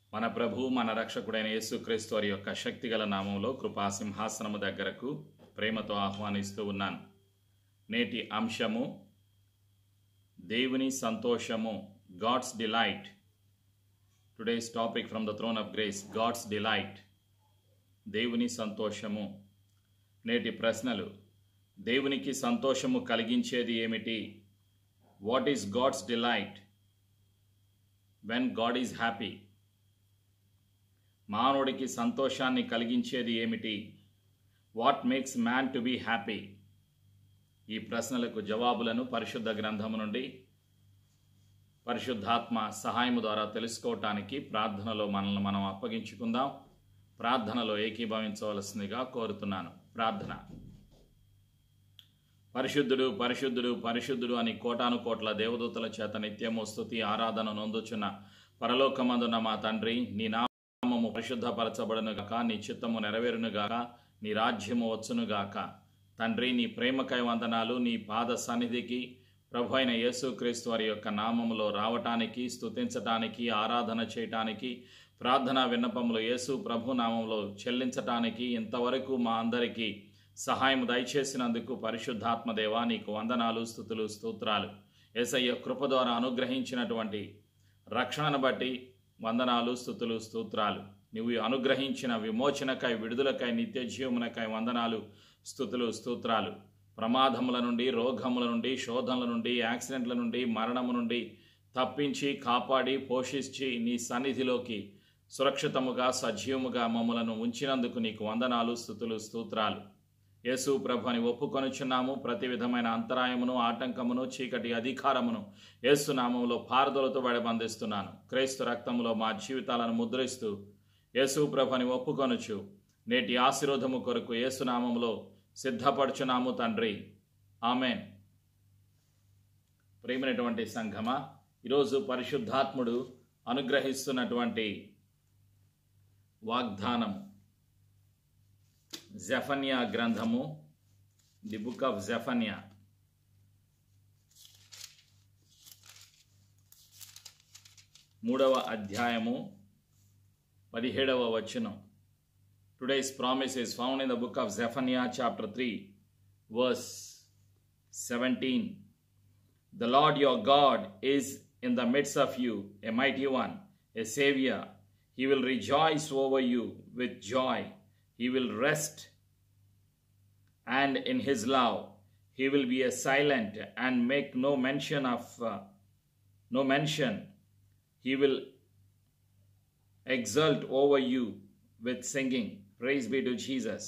మన ప్రభు మన రక్షకుడైన యేసుక్రీస్తు వారి యొక్క శక్తిగల నామంలో కృపా సింహాసనము దగ్గరకు ప్రేమతో ఆహ్వానిస్తూ ఉన్నాను. నేటి అంశము దేవుని సంతోషము, God's delight. Today's topic from the throne of grace, God's delight. దేవుని సంతోషము. నేటి ప్రశ్నలు: దేవునికి సంతోషము కలిగించేది ఏమిటి? What is God's delight? When God is happy. మానవుడికి సంతోషాన్ని కలిగించేది ఏమిటి? What makes man to be happy? ఈ ప్రశ్నలకు జవాబులను పరిశుద్ధ గ్రంథము నుండి పరిశుద్ధాత్మ సహాయము ద్వారా తెలుసుకోవటానికి ప్రార్థనలో మనల్ని మనం అప్పగించుకుందాం. ప్రార్థనలో ఏకీభవించవలసిందిగా కోరుతున్నాను. ప్రార్థన. పరిశుద్ధుడు పరిశుద్ధుడు పరిశుద్ధుడు అని కోటాను కోట్ల దేవదూతల చేత నిత్యము స్తుతి ఆరాధన నొందుచున్న పరలోకమందున్న మా తండ్రి, నీ నామము పరిశుద్ధపరచబడునుగాక, నీ చిత్తము నెరవేరునుగాక, నీ రాజ్యము వచ్చునుగాక. తండ్రి, నీ ప్రేమకై వందనాలు. నీ పాద సన్నిధికి ప్రభు అయిన యేసుక్రీస్తు వారి యొక్క నామములో రావటానికి, స్తుతించటానికి, ఆరాధన చేయటానికి, ప్రార్థనా విన్నపములు యేసు ప్రభు నామంలో చెల్లించటానికి ఇంతవరకు మా అందరికీ సహాయం దయచేసినందుకు పరిశుద్ధాత్మదేవా నీకు వందనాలు, స్తుతులు, స్తోత్రాలు. యేసయ్య కృప ద్వారా అనుగ్రహించినటువంటి రక్షణను బట్టి వందనాలు, స్తుతులు, స్తోత్రాలు. నువ్వు అనుగ్రహించిన విమోచనకై, విడుదలకై, నిత్య జీవమునకై వందనాలు, స్తుతులు, స్తోత్రాలు. ప్రమాదముల నుండి, రోగముల నుండి, శోధనల నుండి, యాక్సిడెంట్ల నుండి, మరణము నుండి తప్పించి, కాపాడి, పోషించి నీ సన్నిధిలోకి సురక్షితముగా, సజీవముగా మమ్మలను ఉంచినందుకు నీకు వందనాలు, స్తుతులు, స్తోత్రాలు. యేసు ప్రభుని ఒప్పుకొనుచున్నాము. ప్రతి విధమైన అంతరాయమును, ఆటంకమును, చీకటి అధికారమును యేసు నామములో పారుదలతో బంధిస్తున్నాను. క్రీస్తు రక్తములో మా జీవితాలను ముద్రిస్తూ యేసు ప్రభుని ఒప్పుకొనుచు నేటి ఆశీర్వాదము కొరకు యేసు నామములో సిద్ధపడుచున్నాము తండ్రి. ఆమెన్. ప్రియమైనటువంటి సంఘమా, ఈరోజు పరిశుద్ధాత్ముడు అనుగ్రహిస్తున్నటువంటి వాగ్దానం జెఫన్యా గ్రంథము, ది బుక్ ఆఫ్ జెఫన్యా. మూడవ అధ్యాయము 17వ వచనం. Today's promise is found in the book of Zephaniah chapter 3 verse 17. The Lord your God is in the midst of you, a mighty one, a savior. He will rejoice over you with joy. He will rest, and in his love he will be a silent and make no mention. He will exult over you with singing. Praise be to Jesus.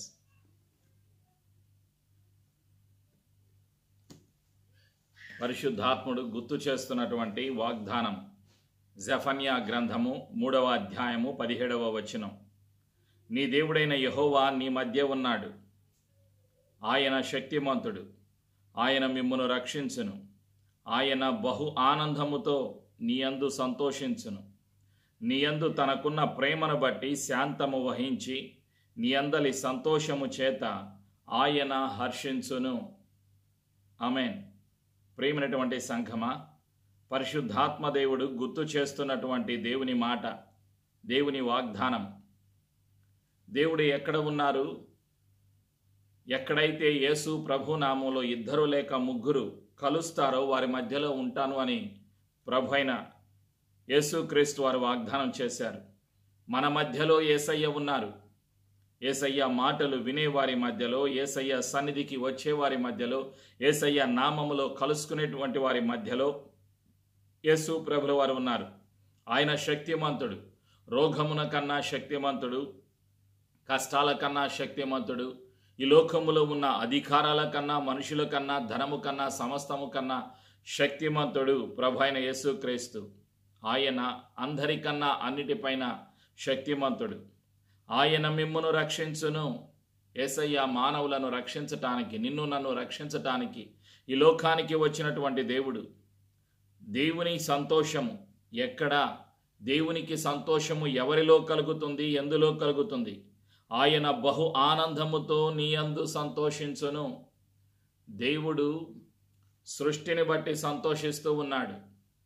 పరిశుద్ధాత్ముడు గుర్తు చేస్తున్నటువంటి వాగ్దానం జెఫన్యా గ్రంథము 3వ అధ్యాయము 17వ వచనం. నీ దేవుడైన యెహోవా నీ మధ్య ఉన్నాడు. ఆయన శక్తిమంతుడు. ఆయన మిమ్మును రక్షించును. ఆయన బహు ఆనందముతో నీయందు సంతోషించును. నీయందు తనకున్న ప్రేమను బట్టి శాంతము వహించి నీయందలి సంతోషము చేత ఆయన హర్షించును. ఆమేన్. ప్రియమైనటువంటి సంఘమా, పరిశుద్ధాత్మదేవుడు గుర్తు చేస్తున్నటువంటి దేవుని మాట, దేవుని వాగ్దానం. దేవుడు ఎక్కడ ఉన్నారు? ఎక్కడైతే యేసు ప్రభు నామంలో 2 లేక 3 కలుస్తారో వారి మధ్యలో ఉంటాను అని ప్రభు అయిన యేసుక్రీస్తు వారు వాగ్దానం చేశారు. మన మధ్యలో యేసయ్య ఉన్నారు. యేసయ్య మాటలు వినేవారి మధ్యలో, యేసయ్య సన్నిధికి వచ్చేవారి మధ్యలో, యేసయ్య నామములో కలుసుకునేటువంటి వారి మధ్యలో యేసు ప్రభుల వారు ఉన్నారు. ఆయన శక్తిమంతుడు. రోగమున కన్నా శక్తిమంతుడు, కష్టాల కన్నా శక్తిమంతుడు, ఈ లోకములో ఉన్న అధికారాల కన్నా, మనుషుల కన్నా, ధనము కన్నా, సమస్తము కన్నా శక్తిమంతుడు ప్రభు అయిన యేసుక్రీస్తు. ఆయన అందరికన్నా అన్నిటిపైన శక్తిమంతుడు. ఆయన మిమ్మును రక్షించును. యేసయ్య మానవులను రక్షించటానికి, నిన్ను నన్ను రక్షించటానికి ఈ లోకానికి వచ్చినటువంటి దేవుడు. దేవుని సంతోషము ఎక్కడ? దేవునికి సంతోషము ఎవరిలో కలుగుతుంది? ఎందులో కలుగుతుంది? ఆయన బహు ఆనందముతో నీయందు సంతోషించును. దేవుడు సృష్టిని బట్టి సంతోషిస్తూ ఉన్నాడు.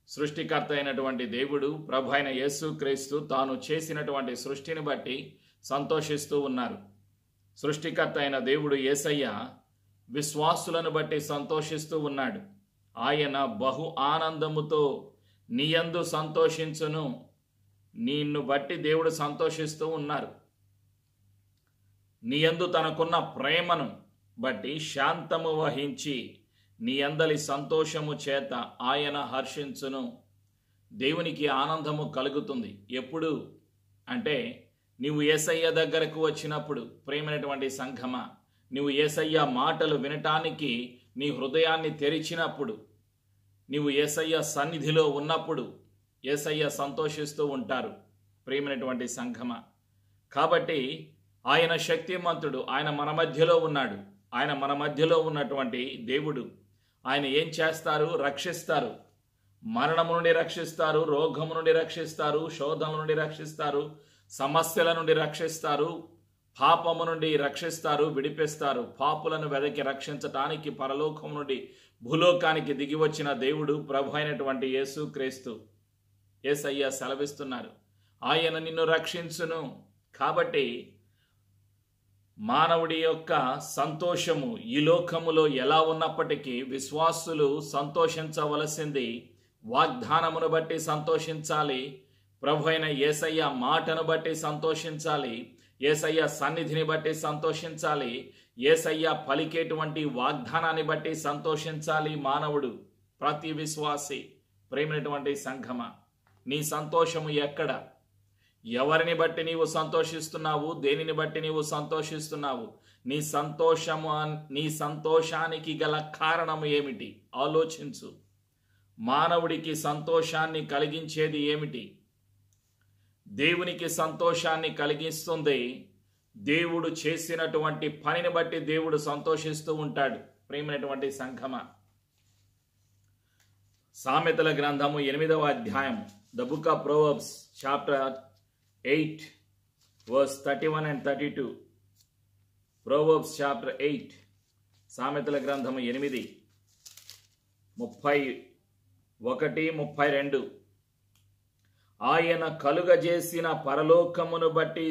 సృష్టికర్త అయినటువంటి దేవుడు ప్రభు అయిన యేసుక్రీస్తు తాను చేసినటువంటి సృష్టిని బట్టి సంతోషిస్తూ ఉన్నారు. సృష్టికర్త అయిన దేవుడు యేసయ్య విశ్వాసులను బట్టి సంతోషిస్తూ ఉన్నాడు. ఆయన బహు ఆనందముతో నీయందు సంతోషించును. నిన్ను బట్టి దేవుడు సంతోషిస్తూ ఉన్నారు. నీయందు తనకున్న ప్రేమను బట్టి శాంతము వహించి నీ అందలి సంతోషము చేత ఆయన హర్షించును. దేవునికి ఆనందము కలుగుతుంది. ఎప్పుడు అంటే నీవు యేసయ్య దగ్గరకు వచ్చినప్పుడు. ప్రేమైనటువంటి సంఘమా, నీవు యేసయ్య మాటలు వినటానికి నీ హృదయాన్ని తెరిచినప్పుడు, నీవు యేసయ్య సన్నిధిలో ఉన్నప్పుడు యేసయ్య సంతోషిస్తూ ఉంటారు. ప్రేమైనటువంటి సంఘమా, కాబట్టి ఆయన శక్తిమంతుడు. ఆయన మన మధ్యలో ఉన్నాడు. ఆయన మన మధ్యలో ఉన్నటువంటి దేవుడు. ఆయన ఏం చేస్తారు? రక్షిస్తారు. మరణము నుండి రక్షిస్తారు, రోగము నుండి రక్షిస్తారు, శోధము నుండి రక్షిస్తారు, సమస్యల నుండి రక్షిస్తారు, పాపము నుండి రక్షిస్తారు, విడిపిస్తారు. పాపులను వెదకి రక్షించటానికి పరలోకము నుండి భూలోకానికి దిగి వచ్చిన దేవుడు ప్రభు అయినటువంటి యేసుక్రీస్తు. యేసయ్య సెలవిస్తున్నారు, ఆయన నిన్ను రక్షించును. కాబట్టి మానవుడి యొక్క సంతోషము ఈ లోకములో ఎలా ఉన్నప్పటికీ విశ్వాసులు సంతోషించవలసింది వాగ్దానమును బట్టి సంతోషించాలి. ప్రభు అయిన యేసయ్య మాటను బట్టి సంతోషించాలి. యేసయ్య సన్నిధిని బట్టి సంతోషించాలి. యేసయ్య పలికేటువంటి వాగ్దానాన్ని బట్టి సంతోషించాలి మానవుడు, ప్రతి విశ్వాసి. ప్రేమైనటువంటి సంఘమా, నీ సంతోషము ఎక్కడ? ఎవరిని బట్టి నీవు సంతోషిస్తున్నావు? దేనిని బట్టి నీవు సంతోషిస్తున్నావు? నీ సంతోషానికి గల కారణము ఏమిటి? ఆలోచించు. మానవుడికి సంతోషాన్ని కలిగించేది ఏమిటి? దేవునికి సంతోషాన్ని కలిగిస్తుంది దేవుడు చేసినటువంటి పనిని బట్టి దేవుడు సంతోషిస్తూ ఉంటాడు. ప్రేమైనటువంటి సంఘమా, సామెతల గ్రంథము 8వ అధ్యాయం, the book of Proverbs chapter 8 verse 31 and 32. Proverbs chapter 8, సామెతల గ్రంథము 8 31, 32. ఆయన కలుగజేసిన పరలోకమును బట్టి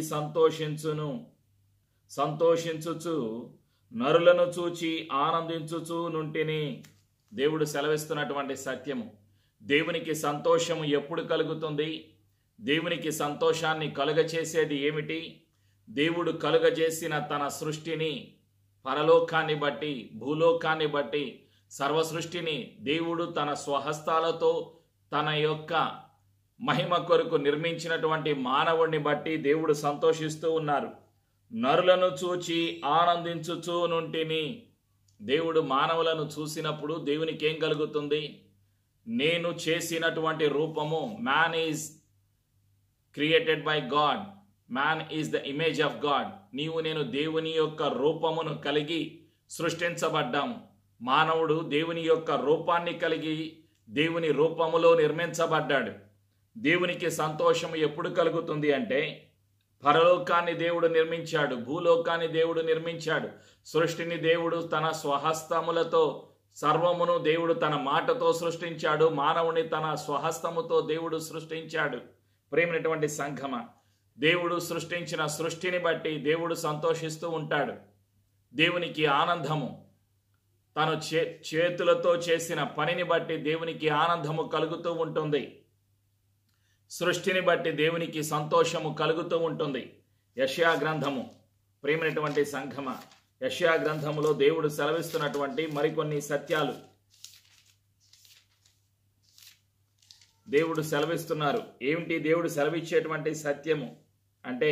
సంతోషించుచు నరులను చూచి ఆనందించుచు నుంటిని. దేవుడు సెలవిస్తున్నటువంటి సత్యము. దేవునికి సంతోషము ఎప్పుడు కలుగుతుంది? దేవునికి సంతోషాన్ని కలుగచేసేది ఏమిటి? దేవుడు కలుగజేసిన తన సృష్టిని, పరలోకాన్ని బట్టి, భూలోకాన్ని బట్టి, సర్వ సృష్టిని దేవుడు తన స్వహస్తాలతో తన యొక్క మహిమ కొరకు నిర్మించినటువంటి మానవుడిని బట్టి దేవుడు సంతోషిస్తూ ఉన్నారు. నరులను చూచి ఆనందించుచు నుంటిని. దేవుడు మానవులను చూసినప్పుడు దేవునికి ఏం కలుగుతుంది? నేను చేసినటువంటి రూపము, man is created by God, man is the image of God. నీవు నేను దేవుని యొక్క రూపమును కలిగి సృష్టించబడ్డాము. మానవుడు దేవుని యొక్క రూపాన్ని కలిగి దేవుని రూపములో నిర్మించబడ్డాడు. దేవునికి సంతోషం ఎప్పుడు కలుగుతుంది అంటే, పరలోకాన్ని దేవుడు నిర్మించాడు, భూలోకాన్ని దేవుడు నిర్మించాడు, సృష్టిని దేవుడు తన స్వహస్తములతో, సర్వమును దేవుడు తన మాటతో సృష్టించాడు, మానవుని తన స్వహస్తముతో దేవుడు సృష్టించాడు. ప్రేమైనటువంటి సంఘమ, దేవుడు సృష్టించిన సృష్టిని బట్టి దేవుడు సంతోషిస్తూ ఉంటాడు. దేవునికి ఆనందము, తను చేతులతో చేసిన పనిని బట్టి దేవునికి ఆనందము కలుగుతూ ఉంటుంది. సృష్టిని బట్టి దేవునికి సంతోషము కలుగుతూ ఉంటుంది. యెషయా గ్రంథము, ప్రేమైనటువంటి సంఘమ, యెషయా గ్రంథములో దేవుడు సెలవిస్తున్నటువంటి మరికొన్ని సత్యాలు దేవుడు సెలవిస్తున్నారు. ఏమిటి దేవుడు సెలవిచ్చేటువంటి సత్యము అంటే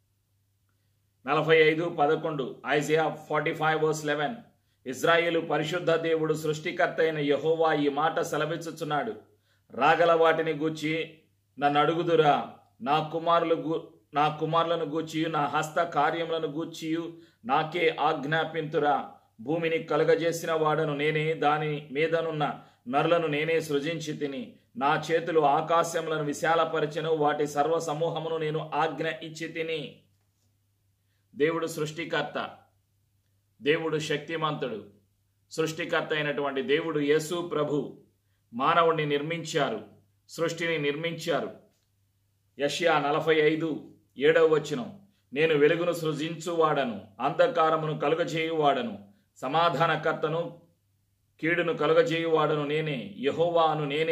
45:11, ఐజియా 45:11. ఇజ్రాయేలు పరిశుద్ధ దేవుడు సృష్టికర్త అయిన యెహోవా ఈ మాట సెలవిచ్చుచున్నాడు, రాగల వాటిని గూర్చి నన్ను అడుగుదురా, నా కుమారులను గూర్చియు నా హస్త కార్యములను గూర్చియు నాకే ఆజ్ఞాపింతురా. భూమిని కలుగజేసిన వాడను నేనే, దాని మీదనున్న నరులను నేనే సృజించి తిని. నా చేతులు ఆకాశములను విశాలపరచెను, వాటి సర్వ సమూహమును నేను ఆజ్ఞ ఇచ్చి తిని. దేవుడు సృష్టికర్త, దేవుడు శక్తిమంతుడు. సృష్టికర్త అయినటువంటి దేవుడు యేసు ప్రభు మానవుడిని నిర్మించారు, సృష్టిని నిర్మించారు. యెషయా 45:7 నేను వెలుగును సృజించువాడను, అంధకారమును కలుగజేయువాడను, సమాధానకర్తను కీడును కలుగజేయువాడను నేనే, యెహోవాను నేనే,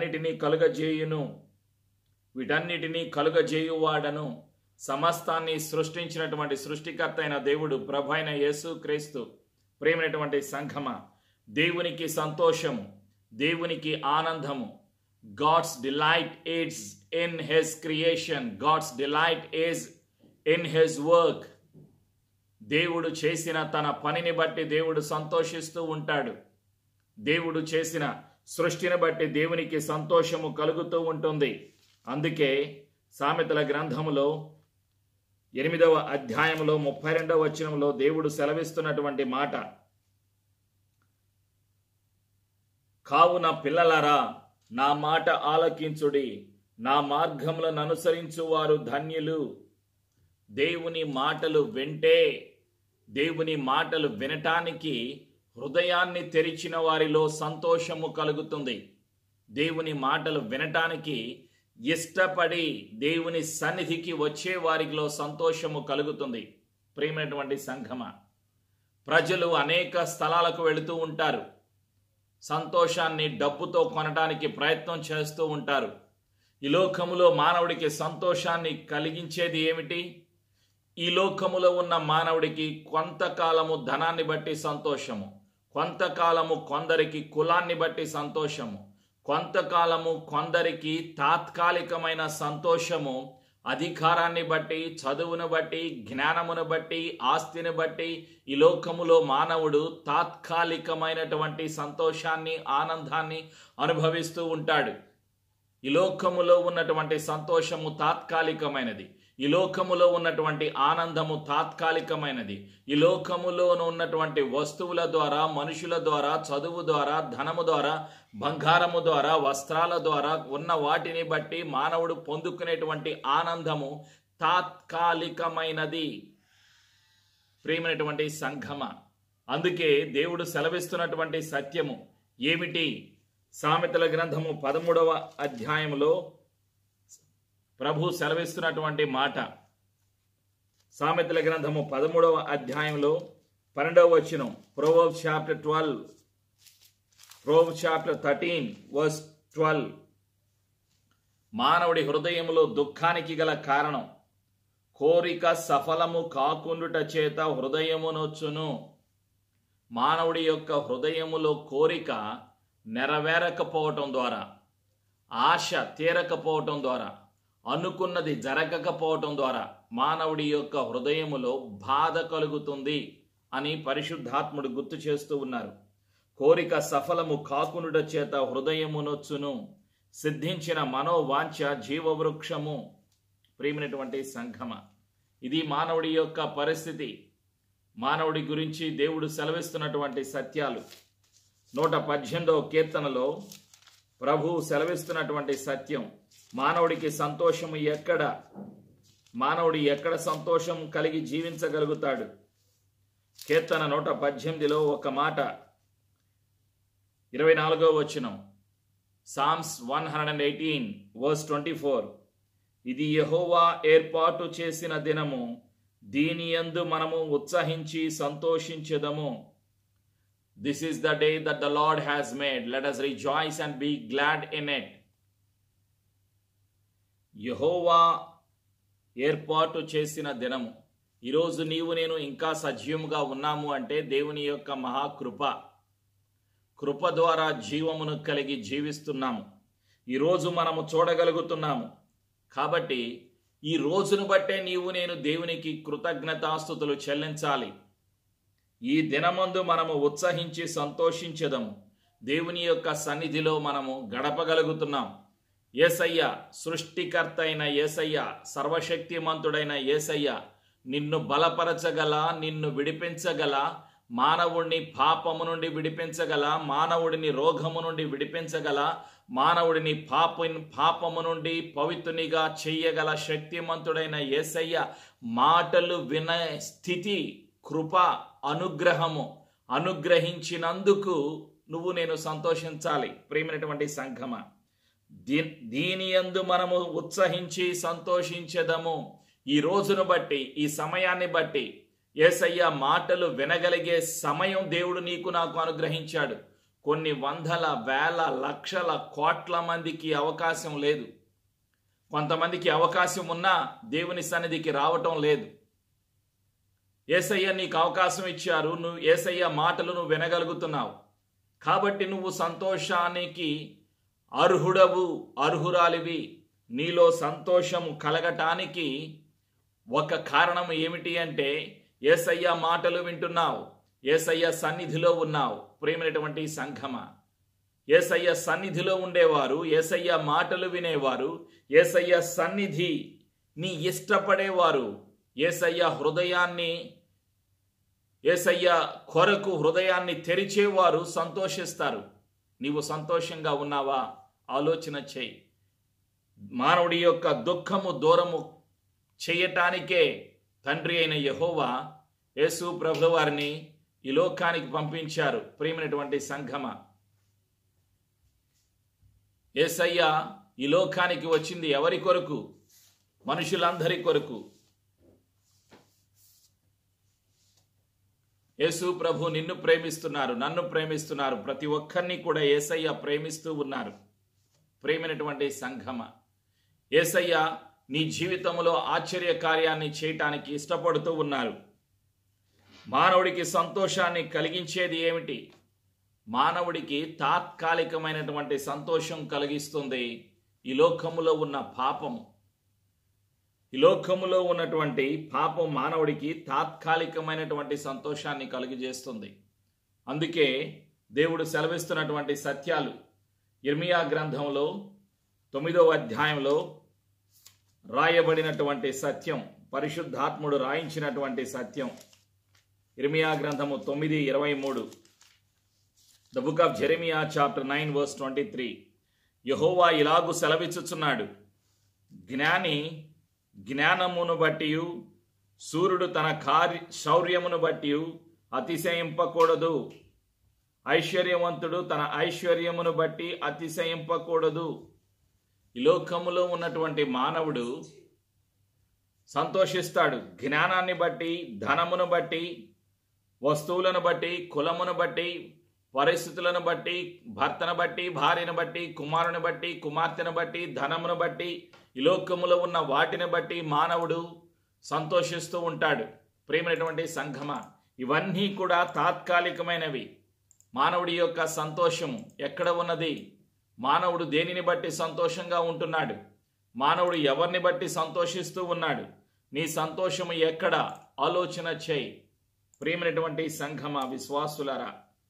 వీటన్నిటినీ కలుగజేయువాడను. సమస్తాన్ని సృష్టించినటువంటి సృష్టికర్త అయిన దేవుడు, ప్రభు అయిన యేసు క్రీస్తు. ప్రేమైనటువంటి సంఘమా, దేవునికి సంతోషము, దేవునికి ఆనందము. God's delight is in his creation. God's delight is in his work. దేవుడు చేసిన తన పనిని బట్టి దేవుడు సంతోషిస్తూ ఉంటాడు. దేవుడు చేసిన సృష్టిని బట్టి దేవునికి సంతోషము కలుగుతూ ఉంటుంది. అందుకే సామెతల గ్రంథములో 8వ అధ్యాయంలో 32వ వచనంలో దేవుడు సెలవిస్తున్నటువంటి మాట, కావున పిల్లలారా నా మాట ఆలకించుడి, నా మార్గములను అనుసరించువారు ధన్యులు. దేవుని మాటలు వింటే, దేవుని మాటలు వినటానికి హృదయాన్ని తెరిచిన వారిలో సంతోషము కలుగుతుంది. దేవుని మాటలు వినటానికి ఇష్టపడి దేవుని సన్నిధికి వచ్చే వారిలో సంతోషము కలుగుతుంది. ప్రియమైనటువంటి సంఘమా, ప్రజలు అనేక స్థలాలకు వెళుతూ ఉంటారు. సంతోషాన్ని డబ్బుతో కొనడానికి ప్రయత్నం చేస్తూ ఉంటారు. ఈ లోకములో మానవుడికి సంతోషాన్ని కలిగించేది ఏమిటి? ఈ లోకములో ఉన్న మానవుడికి కొంతకాలము ధనాన్ని బట్టి సంతోషము, కొంతకాలము కొందరికి కులాన్ని బట్టి సంతోషము, కొంతకాలము కొందరికి తాత్కాలికమైన సంతోషము, అధికారాన్ని బట్టి, చదువును బట్టి, జ్ఞానమును బట్టి, ఆస్తిని బట్టి ఈ లోకములో మానవుడు తాత్కాలికమైనటువంటి సంతోషాన్ని, ఆనందాన్ని అనుభవిస్తూ ఉంటాడు. ఈ లోకములో ఉన్నటువంటి సంతోషము తాత్కాలికమైనది. ఈ లోకములో ఉన్నటువంటి ఆనందము తాత్కాలికమైనది. ఈ లోకములో ఉన్నటువంటి వస్తువుల ద్వారా, మనుషుల ద్వారా, చదువు ద్వారా, ధనము ద్వారా, బంగారము ద్వారా, వస్త్రాల ద్వారా ఉన్న వాటిని బట్టి మానవుడు పొందుకునేటువంటి ఆనందము తాత్కాలికమైనది. ప్రియమైనటువంటి సంఘమ, అందుకే దేవుడు సెలవిస్తున్నటువంటి సత్యము ఏమిటి? సామెతల గ్రంథము 13వ అధ్యాయంలో ప్రభు సెలవిస్తున్నటువంటి మాట, సామెతల గ్రంథము 13వ అధ్యాయంలో 12వ వచనం, Proverbs chapter 12, Proverbs chapter 13 verse 12. మానవుడి హృదయములో దుఃఖానికి గల కారణం కోరిక సఫలము కాకుండుట చేత హృదయమునొచ్చును. మానవుడి యొక్క హృదయములో కోరిక నెరవేరకపోవటం ద్వారా, ఆశ తీరకపోవటం ద్వారా, అనుకున్నది జరగకపోవటం ద్వారా మానవుడి యొక్క హృదయములో బాధ కలుగుతుంది అని పరిశుద్ధాత్ముడు గుర్తు చేస్తూ ఉన్నారు. కోరిక సఫలము కాకుండుట చేత హృదయమునొచ్చును, సిద్ధించిన మనోవాంఛ జీవవృక్షము. ప్రియమైనటువంటి సంఘమ, ఇది మానవుడి యొక్క పరిస్థితి. మానవుడి గురించి దేవుడు సెలవిస్తున్నటువంటి సత్యాలు. 118వ కీర్తనలో ప్రభు సెలవిస్తున్నటువంటి సత్యం, మానవుడికి సంతోషము ఎక్కడ? మానవుడు ఎక్కడ సంతోషం కలిగి జీవించగలుగుతాడు? కీర్తన 118లో ఒక మాట, 24వ వచనం, Psalms 118 verse 24, ఇది యెహోవా ఏర్పాటు చేసిన దినము, దీనియందు మనము ఉత్సహించి సంతోషించెదము. This is the day that the Lord has made. Let us rejoice and be glad in it. యెహోవా ఏర్పాటు చేసిన దినము. ఈరోజు నీవు నేను ఇంకా సజీవముగా ఉన్నాము అంటే దేవుని యొక్క మహాకృప. కృప ద్వారా జీవమును కలిగి జీవిస్తున్నాము. ఈరోజు మనము చూడగలుగుతున్నాము. కాబట్టి ఈ రోజును బట్టే నీవు నేను దేవునికి కృతజ్ఞతాస్తుతులు చెల్లించాలి. ఈ దినమందు మనము ఉత్సహించి సంతోషించెదము. దేవుని యొక్క సన్నిధిలో మనము గడపగలుగుతున్నాం. యేసయ్య, సృష్టికర్త అయిన యేసయ్య, సర్వశక్తిమంతుడైన యేసయ్య నిన్ను బలపరచగల, నిన్ను విడిపించగల, మానవుడిని పాపము నుండి విడిపించగల, మానవుడిని రోగము నుండి విడిపించగల, మానవుడిని పాపము నుండి పవిత్రునిగా చెయ్యగల శక్తిమంతుడైన యేసయ్య మాటలు విన స్థితి, కృప, అనుగ్రహము అనుగ్రహించినందుకు నువ్వు నేను సంతోషించాలి. ప్రియమైనటువంటి సంఘమా, దీని యందు మనము ఉత్సహించి సంతోషించెదము. ఈ రోజును బట్టి, ఈ సమయాన్ని బట్టి యేసయ్య మాటలు వినగలిగే సమయం దేవుడు నీకు నాకు అనుగ్రహించాడు. కొన్ని వందల, వేల, లక్షల, కోట్ల మందికి అవకాశం లేదు. కొంతమందికి అవకాశం ఉన్నా దేవుని సన్నిధికి రావటం లేదు. యేసయ్య నీకు అవకాశం ఇచ్చారు. నువ్వు యేసయ్య మాటలు నువ్వు వినగలుగుతున్నావు. కాబట్టి నువ్వు సంతోషానికి అర్హుడవు, అర్హురాలివి. నీలో సంతోషము కలగటానికి ఒక కారణం ఏమిటి అంటే యేసయ్య మాటలు వింటున్నావు, యేసయ్య సన్నిధిలో ఉన్నావు. ప్రియమైనటువంటి సంఘమా, యేసయ్య సన్నిధిలో ఉండేవారు, యేసయ్య మాటలు వినేవారు, యేసయ్య సన్నిధి నీ ఇష్టపడేవారు, యేసయ్య హృదయాన్ని, యేసయ్య కొరకు హృదయాన్ని తెరిచేవారు సంతోషిస్తారు. నీవు సంతోషంగా ఉన్నావా? ఆలోచన చేయి. మానవుడి యొక్క దుఃఖము దూరము చేయటానికే తండ్రి అయిన యెహోవా యేసు ప్రభువు వారిని ఈ లోకానికి పంపించారు. ప్రియమైనటువంటి సంఘమా, యేసయ్య ఈ లోకానికి వచ్చింది ఎవరి కొరకు? మనుషులందరి కొరకు. యేసు ప్రభు నిన్ను ప్రేమిస్తున్నారు, నన్ను ప్రేమిస్తున్నారు. ప్రతి ఒక్కరిని కూడా యేసయ్య ప్రేమిస్తూ ఉన్నారు. ప్రేమైనటువంటి సంఘమా, యేసయ్య నీ జీవితంలో ఆశ్చర్య కార్యాన్ని చేయటానికి ఇష్టపడుతూ ఉన్నారు. మానవుడికి సంతోషాన్ని కలిగించేది ఏమిటి? మానవుడికి తాత్కాలికమైనటువంటి సంతోషం కలిగిస్తుంది ఈ లోకములో ఉన్న పాపము. ఈ లోకములో ఉన్నటువంటి పాపం మానవుడికి తాత్కాలికమైనటువంటి సంతోషాన్ని కలుగజేస్తుంది. అందుకే దేవుడు సెలవిస్తున్నటువంటి సత్యాలు యిర్మీయా గ్రంథంలో 9వ అధ్యాయంలో రాయబడినటువంటి సత్యం, పరిశుద్ధాత్ముడు రాయించినటువంటి సత్యం. యిర్మీయా గ్రంథము 9:23. The book of Jeremiah chapter 9 verse 23. యెహోవా ఇలాగు సెలవిచ్చుచున్నాడు, జ్ఞాని జ్ఞానమును బట్టియు, సూర్యుడు తన శౌర్యమును బట్టియు అతిశయింపకూడదు. ఐశ్వర్యవంతుడు తన ఐశ్వర్యమును బట్టి అతిశయింపకూడదు. ఈ లోకములో ఉన్నటువంటి మానవుడు సంతోషిస్తాడు జ్ఞానాన్ని బట్టి, ధనమును బట్టి, వస్తువులను బట్టి, కులమును బట్టి, పరిస్థితులను బట్టి, భర్తను బట్టి, భార్యను బట్టి, కుమారుని బట్టి, కుమార్తెను బట్టి, ధనమును బట్టి, ఈ లోకములో ఉన్న వాటిని బట్టి మానవుడు సంతోషిస్తూ ఉంటాడు. ప్రియమైనటువంటి సంఘమా, ఇవన్నీ కూడా తాత్కాలికమైనవి. మానవుడి యొక్క సంతోషము ఎక్కడ ఉన్నది? మానవుడు దేనిని బట్టి సంతోషంగా ఉంటున్నాడు? మానవుడు ఎవరిని బట్టి సంతోషిస్తూ ఉన్నాడు? నీ సంతోషము ఎక్కడ? ఆలోచన చేయి. ప్రియమైనటువంటి సంఘమా, విశ్వాసులారా,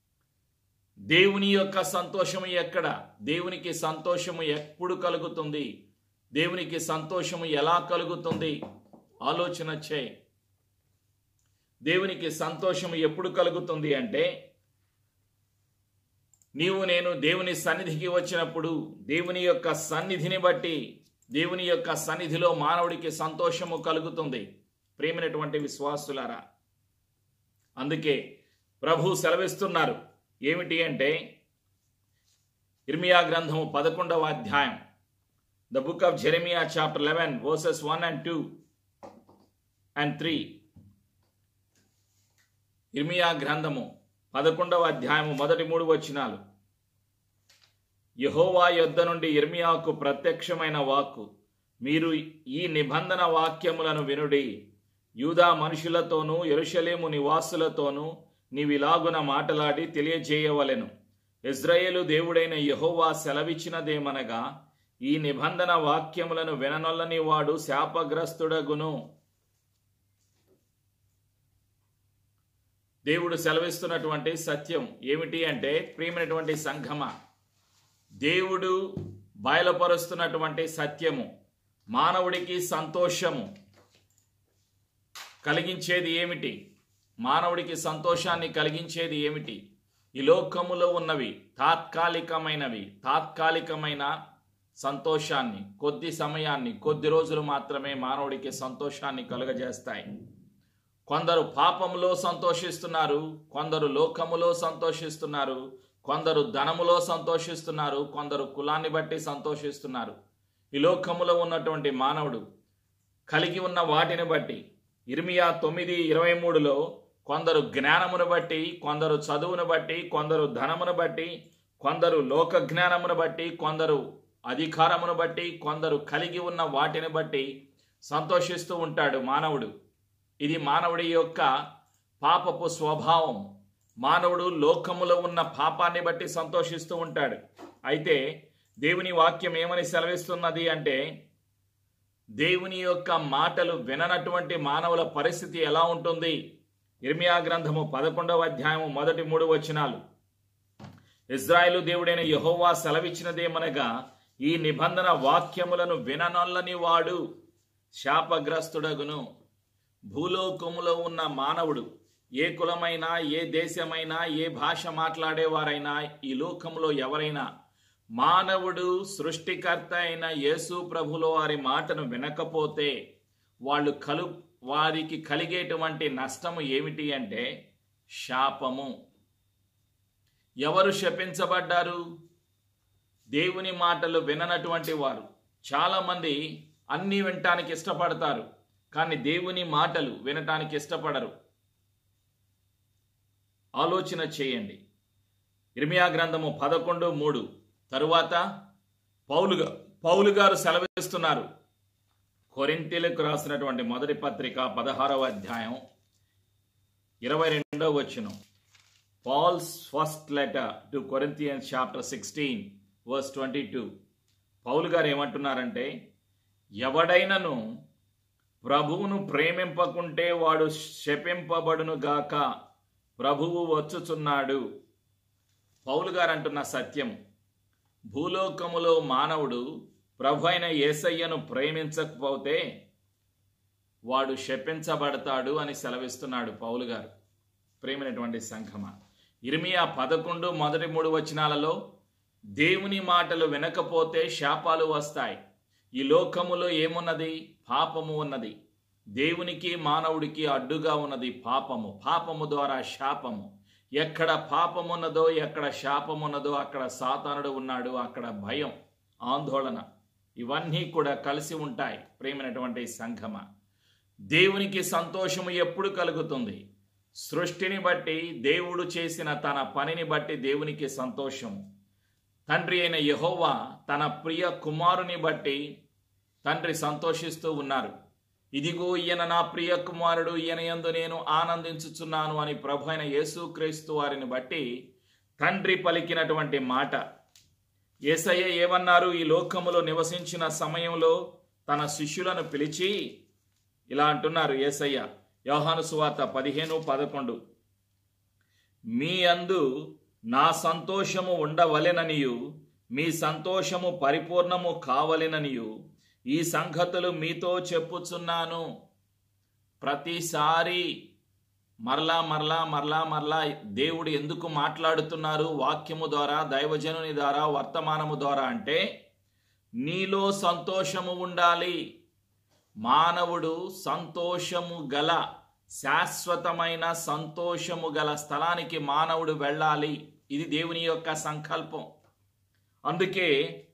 దేవుని యొక్క సంతోషము ఎక్కడ? దేవునికి సంతోషము ఎప్పుడు కలుగుతుంది? దేవునికి సంతోషము ఎలా కలుగుతుంది? ఆలోచన చేయి. దేవునికి సంతోషము ఎప్పుడు కలుగుతుంది అంటే నీవు నేను దేవుని సన్నిధికి వచ్చినప్పుడు, దేవుని యొక్క సన్నిధిని బట్టి, దేవుని యొక్క సన్నిధిలో మానవుడికి సంతోషము కలుగుతుంది. ప్రియమైనటువంటి విశ్వాసులారా, అందుకే ప్రభు సెలవిస్తున్నారు ఏమిటి అంటే యిర్మీయా గ్రంథము 11వ అధ్యాయం, the book of Jeremiah chapter 11 verses 1 and 2 and 3. యిర్మీయా గ్రంథము 11వ అధ్యాయము మొదటి 3 వచనాలు. యెహోవా యొద్ద నుండి యిర్మీయాకు ప్రత్యక్షమైన వాక్కు, మీరు ఈ నిబంధన వాక్యములను వినుడి. యూదా మనుషులతోనూ యెరూషలేము నివాసులతోనూ నీవిలాగున మాటలాడి తెలియజేయవలెను. ఇశ్రాయేలు దేవుడైన యెహోవా సెలవిచ్చినదేమనగా, ఈ నిబంధన వాక్యములను విననొల్లని వాడు శాపగ్రస్తుడగును. దేవుడు సెలవిస్తున్నటువంటి సత్యం ఏమిటి అంటే, ప్రియమైనటువంటి సంఘమా, దేవుడు బయలుపరుస్తున్నటువంటి సత్యము మానవుడికి సంతోషము కలిగించేది ఏమిటి? మానవుడికి సంతోషాన్ని కలిగించేది ఏమిటి? ఈ లోకములో ఉన్నవి తాత్కాలికమైనవి. తాత్కాలికమైన సంతోషాన్ని, కొద్ది సమయాన్ని, కొద్ది రోజులు మాత్రమే మానవుడికి సంతోషాన్ని కలుగజేస్తాయి. కొందరు పాపములో సంతోషిస్తున్నారు, కొందరు లోకములో సంతోషిస్తున్నారు, కొందరు ధనములో సంతోషిస్తున్నారు, కొందరు కులాన్ని బట్టి సంతోషిస్తున్నారు. ఈ లోకములో ఉన్నటువంటి మానవుడు కలిగి ఉన్న వాటిని బట్టి ఇర్మియా 9:23లో కొందరు జ్ఞానమును బట్టి, కొందరు చదువును బట్టి, కొందరు ధనమును బట్టి, కొందరు లోక జ్ఞానమును బట్టి, కొందరు అధికారమును బట్టి, కొందరు కలిగి ఉన్న వాటిని బట్టి సంతోషిస్తూ ఉంటాడు మానవుడు. ఇది మానవుడి యొక్క పాపపు స్వభావం. మానవుడు లోకములో ఉన్న పాపాన్ని బట్టి సంతోషిస్తూ ఉంటాడు. అయితే దేవుని వాక్యం ఏమని సెలవిస్తున్నది అంటే, దేవుని యొక్క మాటలు విననటువంటి మానవుల పరిస్థితి ఎలా ఉంటుంది? ఇర్మియా గ్రంథము 11వ అధ్యాయము మొదటి 3 వచనాలు. ఇజ్రాయేలు దేవుడైన యెహోవా సెలవిచ్చినదేమనగా, ఈ నిబంధన వాక్యములను విననొల్లని వాడు శాపగ్రస్తుడగును. భూలోకములో ఉన్న మానవుడు, ఏ కులమైనా, ఏ దేశమైనా, ఏ భాష మాట్లాడేవారైనా, ఈ లోకంలో ఎవరైనా మానవుడు సృష్టికర్త అయిన యేసు ప్రభుల వారి మాటను వినకపోతే వారికి కలిగేటువంటి నష్టము ఏమిటి అంటే శాపము. ఎవరు శపించబడ్డారు? దేవుని మాటలు విననటువంటి వారు. చాలామంది అన్నీ వినటానికి ఇష్టపడతారు, కానీ దేవుని మాటలు వినటానికి ఇష్టపడరు. ఆలోచన చేయండి. ఇర్మియా గ్రంథము 11:3 తరువాత పౌలు గారు సెలవిస్తున్నారు. కొరింథీయులకు రాసినటువంటి మొదటి పత్రిక 16వ అధ్యాయం 22వ వచనం. Paul's first letter to Corinthians chapter 16 verse 22. పౌలు గారు ఏమంటున్నారంటే, ఎవడైనను ప్రభువును ప్రేమింపకుంటే వాడు శపింపబడును గాక, ప్రభువు వచ్చుచున్నాడు. పౌలు గారు అంటున్న సత్యం, భూలోకములో మానవుడు ప్రభు అయిన యేసయ్యను ప్రేమించకపోతే వాడు శపించబడతాడు అని సెలవిస్తున్నాడు పౌలు గారు. ప్రేమైనటువంటి సంఘమా, ఇర్మియా 11 మొదటి 3 వచనాలలో దేవుని మాటలు వినకపోతే శాపాలు వస్తాయి. ఈ లోకములో ఏమున్నది? పాపము ఉన్నది. దేవునికి మానవుడికి అడ్డుగా ఉన్నది పాపము. పాపము ద్వారా శాపము. ఎక్కడ పాపమున్నదో, ఎక్కడ శాపమున్నదో అక్కడ సాతానుడు ఉన్నాడు, అక్కడ భయం, ఆందోళన, ఇవన్నీ కూడా కలిసి ఉంటాయి. ప్రేమైనటువంటి సంఘమా, దేవునికి సంతోషము ఎప్పుడు కలుగుతుంది? సృష్టిని బట్టి, దేవుడు చేసిన తన పనిని బట్టి దేవునికి సంతోషము. తండ్రి అయిన యెహోవా తన ప్రియ కుమారుని బట్టి తండ్రి సంతోషిస్తూ ఉన్నారు. ఇదిగో ఈయన నా ప్రియ కుమారుడు, ఈయన యందు నేను ఆనందించుచున్నాను అని ప్రభు అయిన యేసుక్రీస్తు వారిని బట్టి తండ్రి పలికినటువంటి మాట. యేసయ్య ఏమన్నారు? ఈ లోకములో నివసించిన సమయంలో తన శిష్యులను పిలిచి ఇలా అంటున్నారు యేసయ్య, యోహాను సువార్త 15:11, మీ యందు నా సంతోషము ఉండవలెననియు, మీ సంతోషము పరిపూర్ణము కావలెననియు ఈ సంగతులు మీతో చెప్పుచున్నాను. ప్రతిసారి మరలా దేవుడు ఎందుకు మాట్లాడుతున్నారు వాక్యము ద్వారా, దైవజనుని ద్వారా, వర్తమానము ద్వారా అంటే నీలో సంతోషము ఉండాలి. మానవుడు సంతోషము గల, శాశ్వతమైన సంతోషము గల స్థలానికి మానవుడు వెళ్ళాలి. ఇది దేవుని యొక్క సంకల్పం. అందుకే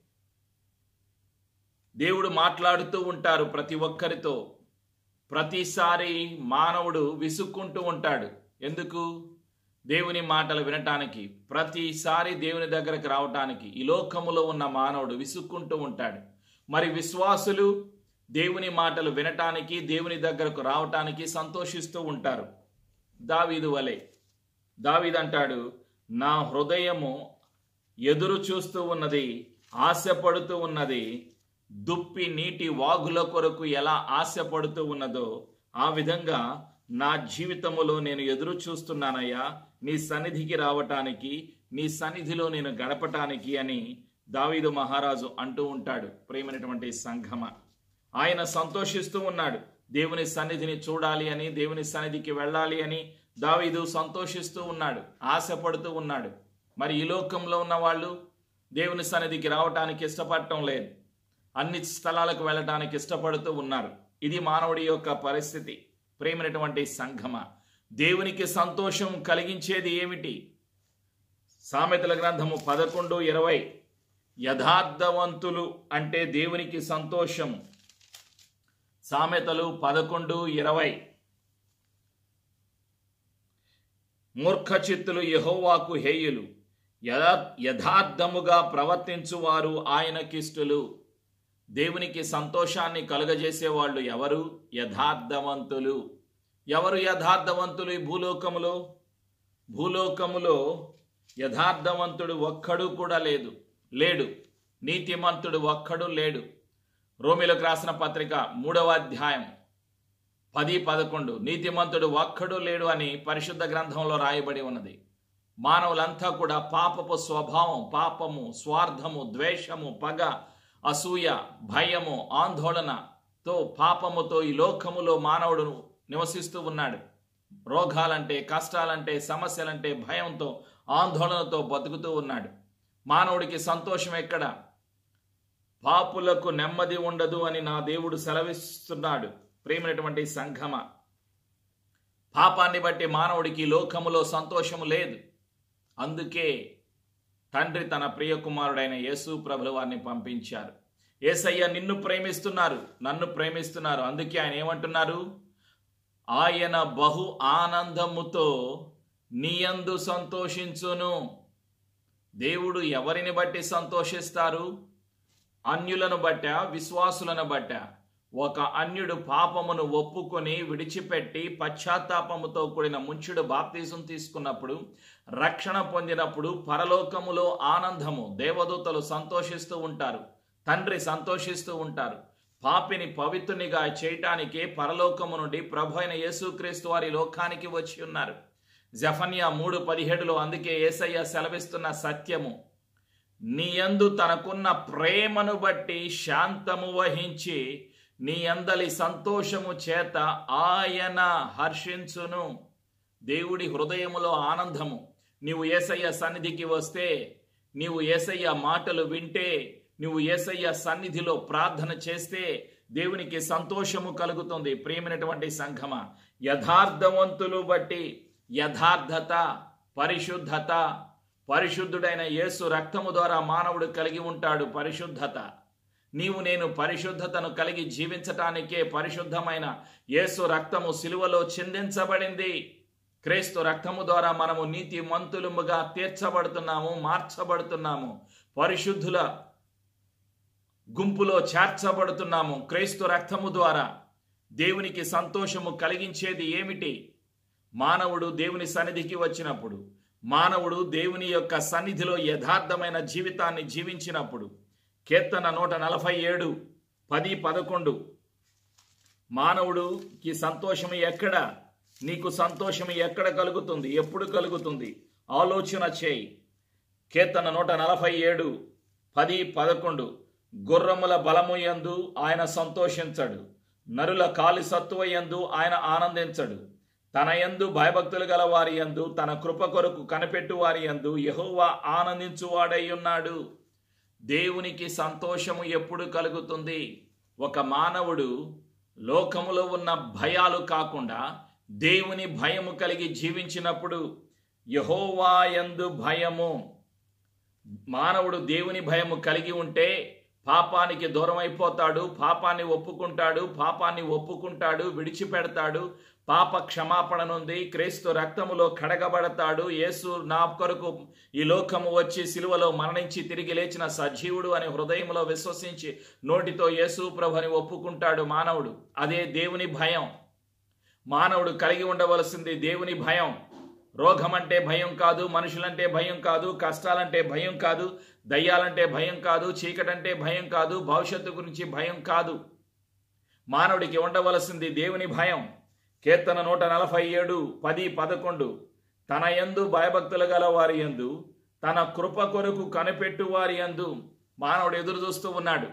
దేవుడు మాట్లాడుతూ ఉంటారు ప్రతి ఒక్కరితో. ప్రతిసారి మానవుడు విసుక్కుంటూ ఉంటాడు. ఎందుకు? దేవుని మాటలు వినటానికి, ప్రతిసారి దేవుని దగ్గరకు రావటానికి ఈ లోకములో ఉన్న మానవుడు విసుక్కుంటూ ఉంటాడు. మరి విశ్వాసులు దేవుని మాటలు వినటానికి, దేవుని దగ్గరకు రావటానికి సంతోషిస్తూ ఉంటారు. దావీదు వలె. దావీదు అంటాడు, నా హృదయము ఎదురు చూస్తూ ఉన్నది, ఆశపడుతూ ఉన్నది, దుప్పి నీటి వాగుల కొరకు ఎలా ఆశపడుతూ ఉన్నదో ఆ విధంగా నా జీవితములో నేను ఎదురు చూస్తున్నానయ్యా, నీ సన్నిధికి రావటానికి, నీ సన్నిధిలో నేను గడపటానికి అని దావీదు మహారాజు అంటూ ఉంటాడు. ప్రేమైనటువంటి సంఘమ, ఆయన సంతోషిస్తూ ఉన్నాడు. దేవుని సన్నిధిని చూడాలి అని, దేవుని సన్నిధికి వెళ్ళాలి అని దావీదు సంతోషిస్తూ ఉన్నాడు, ఆశపడుతూ ఉన్నాడు. మరి ఈ లోకంలో ఉన్న వాళ్ళు దేవుని సన్నిధికి రావటానికి ఇష్టపడటం లేదు, అన్ని స్థలాలకు వెళ్ళటానికి ఇష్టపడుతూ ఉన్నారు. ఇది మానవుడి యొక్క పరిస్థితి. ప్రేమైనటువంటి సంఘమ, దేవునికి సంతోషం కలిగించేది ఏమిటి? సామెతల గ్రంథము 11:20 యథార్థవంతులు అంటే దేవునికి సంతోషము. సామెతలు 11:20 మూర్ఖచిత్తులు యెహోవాకు హేయులు, యథార్థముగా ప్రవర్తించువారు ఆయనకిష్టులు. దేవునికి సంతోషాన్ని కలుగజేసేవాళ్ళు ఎవరు? యథార్థవంతులు. ఎవరు యథార్థవంతులు ఈ భూలోకములో? భూలోకములో యథార్థవంతుడు ఒక్కడు కూడా లేడు. నీతిమంతుడు ఒక్కడు లేడు. రోమీలకు రాసిన పత్రిక 3వ అధ్యాయం 10-11 నీతిమంతుడు ఒక్కడు లేడు అని పరిశుద్ధ గ్రంథంలో రాయబడి ఉన్నది. మానవులంతా కూడా పాపపు స్వభావం, పాపము, స్వార్థము, ద్వేషము, పగ, అసూయ, భయము, ఆందోళనతో, పాపముతో ఈ లోకములో మానవుడు నివసిస్తూ ఉన్నాడు. రోగాలంటే, కష్టాలంటే, సమస్యలంటే భయంతో, ఆందోళనతో బతుకుతూ ఉన్నాడు. మానవుడికి సంతోషం ఎక్కడ? పాపులకు నెమ్మది ఉండదు అని నా దేవుడు సెలవిస్తున్నాడు. ప్రియమైనటువంటి సంఘమ, పాపాన్ని బట్టి మానవుడికి లోకములో సంతోషము లేదు. అందుకే తండ్రి తన ప్రియ కుమారుడైన యేసు ప్రభుల వారిని పంపించారు. యేసయ్య నిన్ను ప్రేమిస్తున్నారు, నన్ను ప్రేమిస్తున్నారు. అందుకే ఆయన ఏమంటున్నారు? ఆయన బహు ఆనందముతో నీయందు సంతోషించును. దేవుడు ఎవరిని బట్టి సంతోషిస్తారు? అన్యులను బట్ట, విశ్వాసులను బట్ట. ఒక అన్యుడు పాపమును ఒప్పుకొని విడిచిపెట్టి పశ్చాత్తాపముతో కూడిన ముంచుడు బాప్తిజం తీసుకున్నప్పుడు, రక్షణ పొందినప్పుడు పరలోకములో ఆనందము. దేవదూతలు సంతోషిస్తూ ఉంటారు, తండ్రి సంతోషిస్తూ ఉంటారు. పాపిని పవిత్రునిగా చేయటానికే పరలోకము నుండి ప్రభు అయిన యేసుక్రీస్తు వారి లోకానికి వచ్చి ఉన్నారు. జెఫన్యా 3:17 అందుకే యేసయ్య సెలవిస్తున్న సత్యము, నీయందు తనకున్న ప్రేమను బట్టి శాంతము వహించి నీ అందలి సంతోషము చేత ఆయన హర్షించును. దేవుడి హృదయములో ఆనందము. నీవు యేసయ్య సన్నిధికి వస్తే, నీవు యేసయ్య మాటలు వింటే, నువ్వు యేసయ్య సన్నిధిలో ప్రార్థన చేస్తే దేవునికి సంతోషము కలుగుతుంది. ప్రియమైనటువంటి సంఘమ, యథార్థవంతులు బట్టి యథార్థత, పరిశుద్ధత, పరిశుద్ధుడైన యేసు రక్తము ద్వారా మానవుడు కలిగి ఉంటాడు పరిశుద్ధత. నీవు నేను పరిశుద్ధతను కలిగి జీవించటానికే పరిశుద్ధమైన యేసు రక్తము సిలువలో చిందించబడింది. క్రీస్తు రక్తము ద్వారా మనము నీతిమంతులుగా తీర్చబడుతున్నాము, మార్చబడుతున్నాము, పరిశుద్ధుల గుంపులో చేర్చబడుతున్నాము. క్రీస్తు రక్తము ద్వారా దేవునికి సంతోషము కలిగించేది ఏమిటి? మానవుడు దేవుని సన్నిధికి వచ్చినప్పుడు, మానవుడు దేవుని యొక్క సన్నిధిలో యథార్థమైన జీవితాన్ని జీవించినప్పుడు, కీర్తన 147 10-11 మానవుడికి సంతోషము ఎక్కడ? నీకు సంతోషము ఎక్కడ కలుగుతుంది? ఎప్పుడు కలుగుతుంది? ఆలోచన చేయి. కీర్తన 147 10-11 గుర్రముల బలము యందు ఆయన సంతోషించడు, నరుల కాలి సత్తువ యందు ఆయన ఆనందించడు. తన యందు భయభక్తులు గల వారి యందు, తన కృప కొరకు కనిపెట్టు వారి యందు యెహోవా ఆనందించువాడై ఉన్నాడు. దేవునికి సంతోషము ఎప్పుడు కలుగుతుంది? ఒక మానవుడు లోకములో ఉన్న భయాలు కాకుండా దేవుని భయము కలిగి జీవించినప్పుడు, యెహోవా యందు భయము. మానవుడు దేవుని భయము కలిగి ఉంటే పాపానికి దూరం అయిపోతాడు, పాపాన్ని ఒప్పుకుంటాడు, విడిచిపెడతాడు. పాప క్షమాపణ నుండి క్రీస్తు రక్తములో కడగబడతాడు. యేసు నా కొరకు ఈ లోకము వచ్చి సిలువలో మరణించి తిరిగి లేచిన సజీవుడు అని హృదయంలో విశ్వసించి నోటితో యేసు ప్రభుని ఒప్పుకుంటాడు మానవుడు. అదే దేవుని భయం. మానవుడు కలిగి ఉండవలసింది దేవుని భయం. రోగం అంటే భయం కాదు, మనుషులంటే భయం కాదు, కష్టాలంటే భయం కాదు, దయ్యాలంటే భయం కాదు, చీకటంటే భయం కాదు, భవిష్యత్తు గురించి భయం కాదు. మానవుడికి ఉండవలసింది దేవుని భయం. కీర్తన 147 10-11 తన యందు భయభక్తులు గల వారి యందు, తన కృప కొరకు కనిపెట్టు వారి యందు మానవుడు ఎదురు చూస్తూ ఉన్నాడు.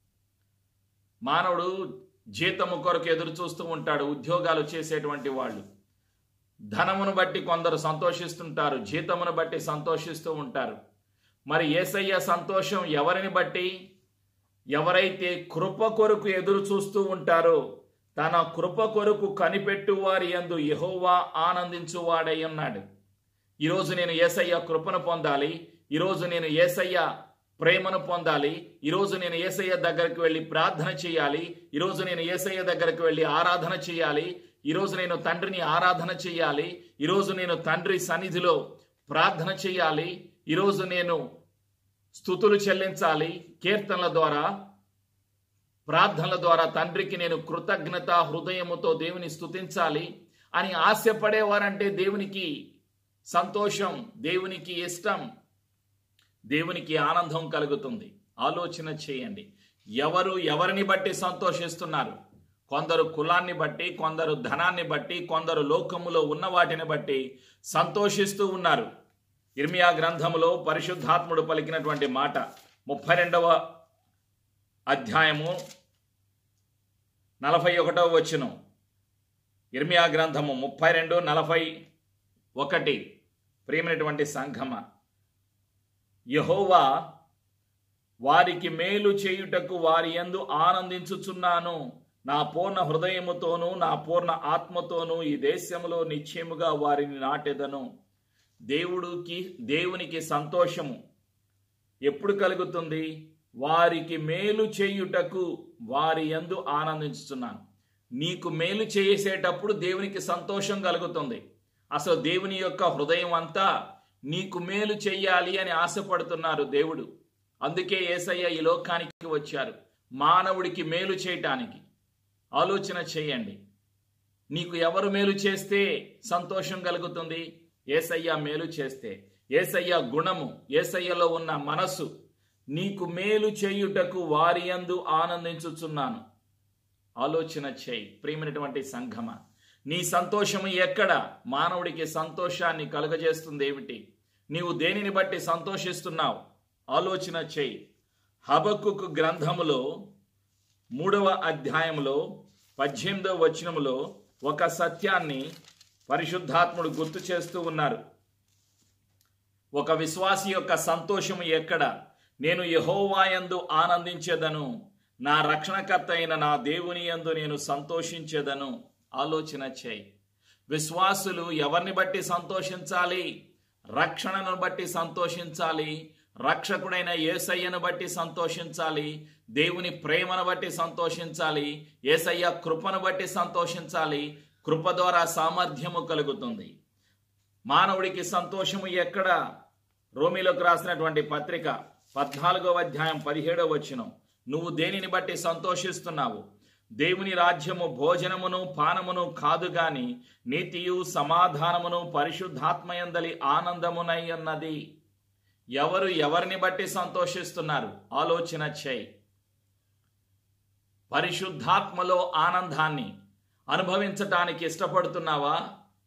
మానవుడు జీతము కొరకు ఎదురు చూస్తూ ఉంటాడు. ఉద్యోగాలు చేసేటువంటి వాళ్ళు ధనమును బట్టి కొందరు సంతోషిస్తుంటారు, జీతమును బట్టి సంతోషిస్తూ ఉంటారు. మరి యేసయ్య సంతోషం ఎవరిని బట్టి? ఎవరైతే కృప కొరకు ఎదురు చూస్తూ ఉంటారో, తన కృప కొరకు కనిపెట్టు వారి యందు యెహోవా ఆనందించువాడై ఉన్నాడు. ఈరోజు నేను యేసయ్య కృపను పొందాలి, ఈరోజు నేను యేసయ్య ప్రేమను పొందాలి, ఈరోజు నేను యేసయ్య దగ్గరికి వెళ్ళి ప్రార్థన చేయాలి, ఈరోజు నేను యేసయ్య దగ్గరికి వెళ్ళి ఆరాధన చేయాలి, ఈరోజు నేను తండ్రిని ఆరాధన చేయాలి, ఈరోజు నేను తండ్రి సన్నిధిలో ప్రార్థన చేయాలి, ఈరోజు నేను స్తుతులు చెల్లించాలి, కీర్తనల ద్వారా ప్రార్థనల ద్వారా తండ్రికి నేను కృతజ్ఞత హృదయముతో దేవుని స్తుతించాలి అని ఆశపడేవారంటే దేవునికి సంతోషం, దేవునికి ఇష్టం, దేవునికి ఆనందం కలుగుతుంది. ఆలోచన చేయండి, ఎవరు ఎవరిని బట్టి సంతోషిస్తున్నారు? కొందరు కులాన్ని బట్టి, కొందరు ధనాన్ని బట్టి, కొందరు లోకములో ఉన్న వాటిని బట్టి సంతోషిస్తూ ఉన్నారు. ఇర్మియా గ్రంథములో పరిశుద్ధాత్ముడు పలికినటువంటి మాట 32వ అధ్యాయము 41వ వచనం. ఇర్మియా గ్రంథము 32:41. ప్రియమైనటువంటి సంఘమ, యెహోవా వారికి మేలు చేయుటకు వారి యందు ఆనందించుచున్నాను, నా పూర్ణ హృదయముతోనూ నా పూర్ణ ఆత్మతోనూ ఈ దేశములో నిశ్చయముగా వారిని నాటెదను. దేవునికి సంతోషము ఎప్పుడు కలుగుతుంది? వారికి మేలు చేయుటకు వారి యందు ఆనందించుతున్నాను. నీకు మేలు చేసేటప్పుడు దేవునికి సంతోషం కలుగుతుంది. అసలు దేవుని యొక్క హృదయం అంతా నీకు మేలు చెయ్యాలి అని ఆశపడుతున్నారు దేవుడు. అందుకే యేసయ్య ఈ లోకానికి వచ్చారు, మానవుడికి మేలు చేయటానికి. ఆలోచన చేయండి, నీకు ఎవరు మేలు చేస్తే సంతోషం కలుగుతుంది? యేసయ్య మేలు చేస్తే. యేసయ్య గుణము, యేసయ్యలో ఉన్న మనస్సు, నీకు మేలు చేయుటకు వారి యందు ఆనందించుచున్నాను. ఆలోచన చేయి ప్రియమైనటువంటి సంఘమ, నీ సంతోషము ఎక్కడ? మానవుడికి సంతోషాన్ని కలుగజేస్తుంది ఏమిటి? నీవు దేనిని బట్టి సంతోషిస్తున్నావు? ఆలోచన చేయి. హబక్కుకు గ్రంథములో 3వ అధ్యాయములో 18వ వచనములో ఒక సత్యాన్ని పరిశుద్ధాత్ముడు గుర్తు చేస్తూ ఉన్నారు. ఒక విశ్వాసి యొక్క సంతోషము ఎక్కడ? నేను యెహోవా యందు ఆనందించెదను, నా రక్షణకర్త అయిన నా దేవుని యందు నేను సంతోషించెదను. ఆలోచన చేయి. విశ్వాసులు ఎవరిని బట్టి సంతోషించాలి? రక్షణను బట్టి సంతోషించాలి, రక్షకుడైన యేసయ్యను బట్టి సంతోషించాలి, దేవుని ప్రేమను బట్టి సంతోషించాలి, యేసయ్య కృపను బట్టి సంతోషించాలి. కృప ద్వారా సామర్థ్యము కలుగుతుంది. మానవుడికి సంతోషము ఎక్కడ? రోమీలోకి రాసినటువంటి పత్రిక 14వ అధ్యాయం 17వ వచనం. నువ్వు దేనిని బట్టి సంతోషిస్తున్నావు? దేవుని రాజ్యము భోజనమును పానమును కాదు గాని నీతియు సమాధానమును పరిశుద్ధాత్మయందలి ఆనందమునై ఉన్నది. ఎవరు ఎవరిని బట్టి సంతోషిస్తున్నారు? ఆలోచన చేయి. పరిశుద్ధాత్మలో ఆనందాన్ని అనుభవించటానికి ఇష్టపడుతున్నావా?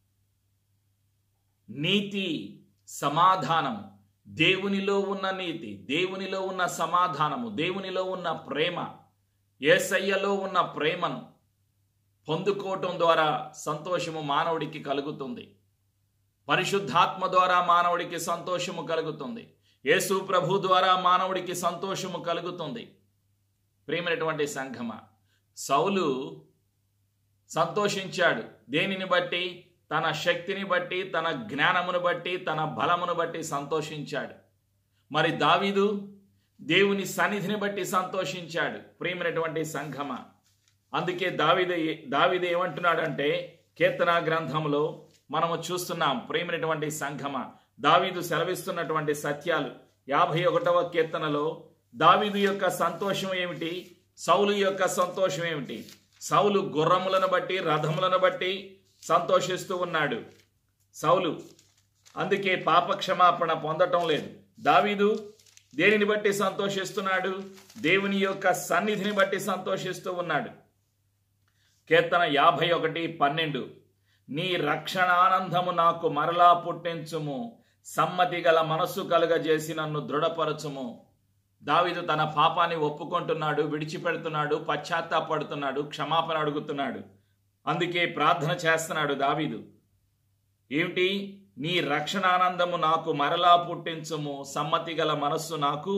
నీతి, సమాధానము, దేవునిలో ఉన్న నీతి, దేవునిలో ఉన్న సమాధానము, దేవునిలో ఉన్న ప్రేమ, యేసయ్యలో ఉన్న ప్రేమను పొందుకోవటం ద్వారా సంతోషము మానవుడికి కలుగుతుంది. పరిశుద్ధాత్మ ద్వారా మానవుడికి సంతోషము కలుగుతుంది. యేసు ప్రభు ద్వారా మానవుడికి సంతోషము కలుగుతుంది. ప్రియమైనటువంటి సంఘమ, సౌలు సంతోషించాడు. దేనిని బట్టి? తన శక్తిని బట్టి, తన జ్ఞానమును బట్టి, తన బలమును బట్టి సంతోషించాడు. మరి దావీదు దేవుని సన్నిధిని బట్టి సంతోషించాడు. ప్రియమైనటువంటి సంఘమ, అందుకే దావీదు ఏమంటున్నాడంటే కీర్తన గ్రంథంలో మనము చూస్తున్నాం. ప్రియమైనటువంటి సంఘమ, దావీదు సెలవిస్తున్నటువంటి సత్యాలు 51వ కీర్తనలో దావీదు యొక్క సంతోషం ఏమిటి? సౌలు యొక్క సంతోషం ఏమిటి? సౌలు గుర్రములను బట్టి, రథములను బట్టి సంతోషిస్తూ ఉన్నాడు సౌలు. అందుకే పాపక్షమాపణ పొందటం లేదు. దావీదు దేనిని బట్టి సంతోషిస్తున్నాడు? దేవుని యొక్క సన్నిధిని బట్టి సంతోషిస్తూ ఉన్నాడు. కీర్తన 51:12. నీ రక్షణానందము నాకు మరలా పుట్టించుము, సమ్మతి గల మనస్సు కలుగజేసి నన్ను దృఢపరచుము. దావీదు తన పాపాన్ని ఒప్పుకుంటున్నాడు, విడిచిపెడుతున్నాడు, పశ్చాత్తాపడుతున్నాడు, క్షమాపణ అడుగుతున్నాడు. అందుకే ప్రార్థన చేస్తున్నాడు దావీదు. ఏమిటి? నీ రక్షణానందము నాకు మరలా పుట్టించుము, సమ్మతి గల మనస్సు నాకు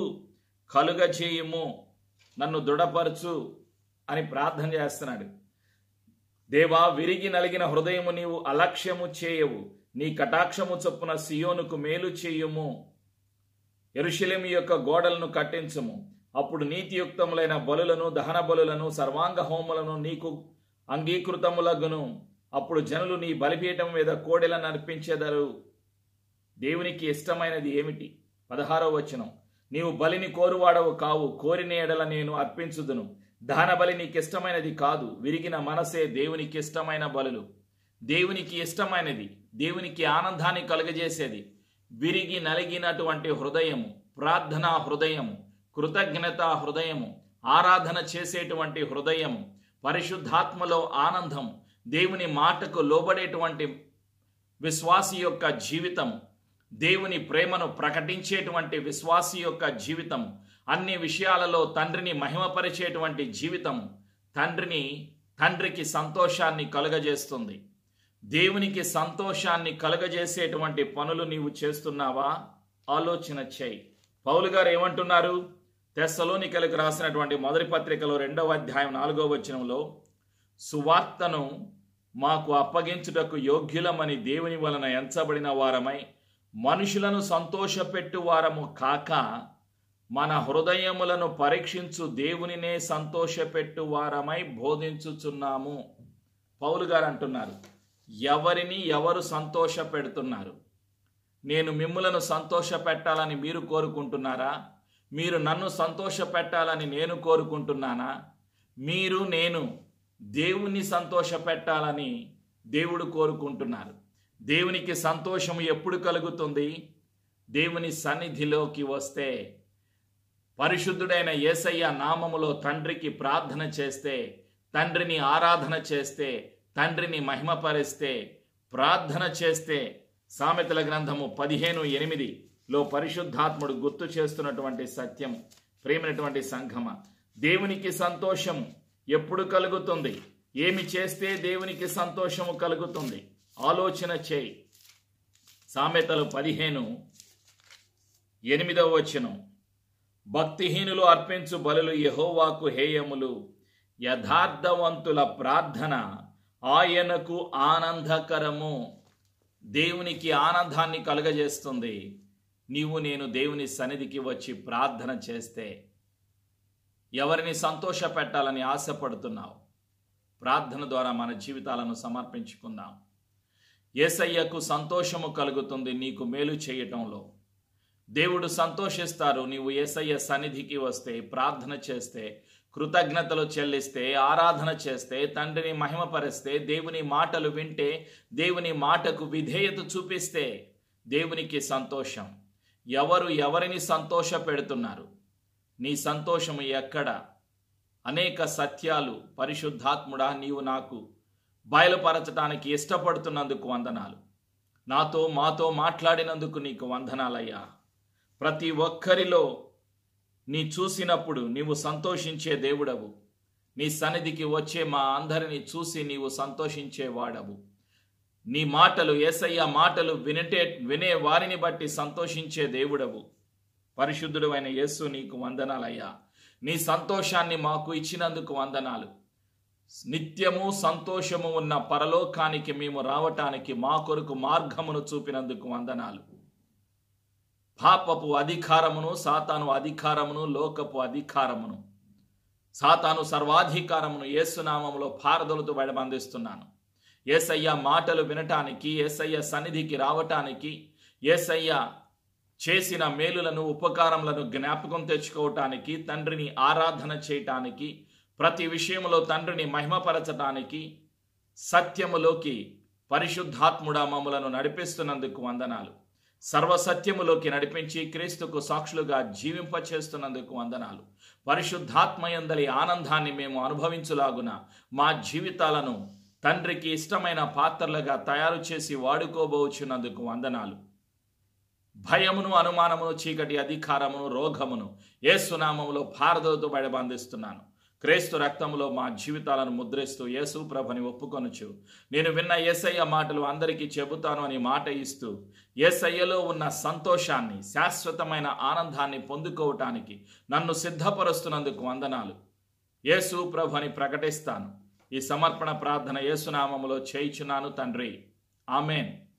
కలుగజేయుము, నన్ను దృఢపరచు అని ప్రార్థన చేస్తున్నాడు. దేవా, విరిగి నలిగిన హృదయము నీవు అలక్ష్యము చేయవు. నీ కటాక్షము చొప్పున సియోనుకు మేలు చేయుము. యెరూషలేము యొక్క గోడలను కట్టించుము. అప్పుడు నీతియుక్తములైన బలులను, దహన బలులను, సర్వాంగ హోములను నీకు అంగీకృతములగును. అప్పుడు జనులు నీ బలిపీఠం మీద కోడెలను అర్పించెదరు. దేవునికి ఇష్టమైనది ఏమిటి? 16వ వచనం. నీవు బలిని కోరువాడవు కావు, కోరిన ఎడల నేను అర్పించుదును. దహన బలి నీకిష్టమైనది కాదు. విరిగిన మనసే దేవునికి ఇష్టమైన బలులు. దేవునికి ఇష్టమైనది, దేవునికి ఆనందాన్ని కలుగజేసేది విరిగి నలిగినటువంటి హృదయము, ప్రార్థనా హృదయము, కృతజ్ఞతా హృదయము, ఆరాధన చేసేటువంటి హృదయము, పరిశుద్ధాత్మలో ఆనందం, దేవుని మాటకు లోబడేటువంటి విశ్వాసి యొక్క జీవితం, దేవుని ప్రేమను ప్రకటించేటువంటి విశ్వాసి యొక్క జీవితం, అన్ని విషయాలలో తండ్రిని మహిమపరిచేటువంటి జీవితం తండ్రికి సంతోషాన్ని కలుగజేస్తుంది. దేవునికి సంతోషాన్ని కలుగజేసేటువంటి పనులు నీవు చేస్తున్నావా? ఆలోచన చేయి. పౌలు గారు ఏమంటున్నారు? తెస్సలోనికలకు రాసినటువంటి మొదటి పత్రికలో 2వ అధ్యాయం 4వ వచనంలో, సువార్తను మాకు అప్పగించుటకు యోగ్యులమని దేవుని వలన ఎంచబడిన వారమై మనుషులను సంతోషపెట్టు వారము కాక మన హృదయములను పరీక్షించు దేవునినే సంతోషపెట్టు వారమై బోధించుచున్నాము. పౌలు గారు అంటున్నారు, ఎవరిని ఎవరు సంతోష పెడుతున్నారు? నేను మిమ్ములను సంతోష పెట్టాలని మీరు కోరుకుంటున్నారా? మీరు నన్ను సంతోష పెట్టాలని నేను కోరుకుంటున్నానా? నేను దేవుని సంతోష పెట్టాలని దేవుడు కోరుకుంటున్నారు. దేవునికి సంతోషం ఎప్పుడు కలుగుతుంది? దేవుని సన్నిధిలోకి వస్తే, పరిశుద్ధుడైన యేసయ్య నామములో తండ్రికి ప్రార్థన చేస్తే, తండ్రిని ఆరాధన చేస్తే, తండ్రిని మహిమపరిస్తే, ప్రార్థన చేస్తే. సామెతల గ్రంథము 15:8లో పరిశుద్ధాత్ముడు గుర్తు చేస్తున్నటువంటి సత్యం. ప్రేమైనటువంటి సంఘమ, దేవునికి సంతోషం ఎప్పుడు కలుగుతుంది? ఏమి చేస్తే దేవునికి సంతోషము కలుగుతుంది? ఆలోచన చేయి. సామెతలు 15:8వ వచనం. భక్తిహీనులు అర్పించు బలులు యెహోవాకు హేయములు, యథార్థవంతుల ప్రార్థన ఆయనకు ఆనందకరము. దేవునికి ఆనందాన్ని కలుగజేస్తుంది నేను దేవుని సన్నిధికి వచ్చి ప్రార్థన చేస్తే. ఎవరిని సంతోష పెట్టాలని ఆశపడుతున్నావు? ప్రార్థన ద్వారా మన జీవితాలను సమర్పించుకుందాం. యేసయ్యకు సంతోషము కలుగుతుంది నీకు మేలు చేయటంలో. దేవుడు సంతోషిస్తారు నీవు యేసయ్య సన్నిధికి వస్తే, ప్రార్థన చేస్తే, కృతజ్ఞతలు చెల్లిస్తే, ఆరాధన చేస్తే, తండ్రిని మహిమపరిస్తే, దేవుని మాటలు వింటే, దేవుని మాటకు విధేయత చూపిస్తే దేవునికి సంతోషం. ఎవరిని సంతోష పెడుతున్నారు? నీ సంతోషము ఎక్కడ? అనేక సత్యాలు పరిశుద్ధాత్ముడా నీవు నాకు బయలుపరచడానికి ఇష్టపడుతున్నందుకు వందనాలు. మాతో మాట్లాడినందుకు నీకు వందనాలయ్యా. ప్రతి ఒక్కరిలో నీ చూసినప్పుడు నీవు సంతోషించే దేవుడవు. నీ సన్నిధికి వచ్చే మా అందరిని చూసి నీవు సంతోషించేవాడవు. నీ మాటలు, యేసయ్య మాటలు వినే వారిని బట్టి సంతోషించే దేవుడవు. పరిశుద్ధుడు అయిన యేసు నీకు వందనాలయ్యా. నీ సంతోషాన్ని మాకు ఇచ్చినందుకు వందనాలు. నిత్యము సంతోషము ఉన్న పరలోకానికి మేము రావటానికి మా కొరకు మార్గమును చూపినందుకు వందనాలు. పాపపు అధికారమును, సాతాను అధికారమును, లోకపు అధికారమును, సాతాను సర్వాధికారమును యేసునామములో పారదొలుతూ బయటబంధిస్తున్నాను. యేసయ్య మాటలు వినటానికి, యేసయ్య సన్నిధికి రావటానికి, యేసయ్య చేసిన మేలులను, ఉపకారములను జ్ఞాపకం తెచ్చుకోవటానికి, తండ్రిని ఆరాధన చేయటానికి, ప్రతి విషయంలో తండ్రిని మహిమపరచటానికి, సత్యములోకి పరిశుద్ధాత్ముడా మమ్ములను నడిపిస్తున్నందుకు వందనాలు. సర్వసత్యములోకి నడిపించి క్రీస్తుకు సాక్షులుగా జీవింపచేస్తున్నందుకు వందనాలు. పరిశుద్ధాత్మయందలి ఆనందాన్ని మేము అనుభవించులాగున మా జీవితాలను తండ్రికి ఇష్టమైన పాత్రలుగా తయారు చేసి వాడుకోబోచున్నందుకు వందనాలు. భయమును, అనుమానమును, చీకటి అధికారమును, రోగమును యేసునామములో పారదోలతో బయటబంధిస్తున్నాను. క్రీస్తు రక్తములో మా జీవితాలను ముద్రిస్తూ యేసు ప్రభుని ఒప్పుకొనుచు నేను విన్న యేసయ్య మాటలు అందరికీ చెబుతాను అని మాట ఇస్తూ, యేసయ్యలో ఉన్న సంతోషాన్ని, శాశ్వతమైన ఆనందాన్ని పొందుకోవటానికి నన్ను సిద్ధపరుస్తున్నందుకు వందనాలు. యేసు ప్రభుని ప్రకటిస్తాను. ఈ సమర్పణ ప్రార్థన యేసునామములో చేయుచున్నాను తండ్రి. ఆమెన్.